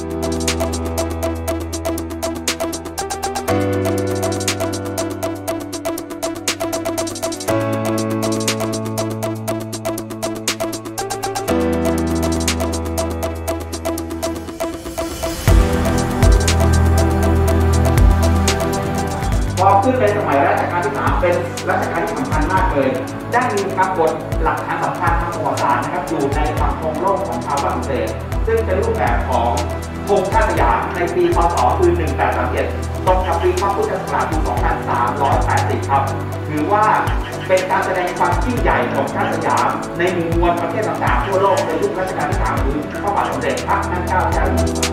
พอขึ้นในสมัยรัชกาลที่ 3เป็นรัชกาลที่สำคัญมากเลยได้มีปรากฏหลักฐานสำคัญทางประวัติศาสตร์นะครับอยู่ในปักธงโลกของชาวฝรั่งเศสซึ่งเป็นรูปแบบของธงชาติสยามในปีพ.ศ. คือ 1837 ตรงกับปีพ.พุทธศักราช 2380 ครับถือว่าเป็นการแสดงความยิ่งใหญ่ของชาติสยามในหมู่มวลประเทศต่างๆทั่วโลกในยุครัชกาลที่ 3 หรือพระบาทสมเด็จพระนั่งเกล้าเจ้าอยู่หัว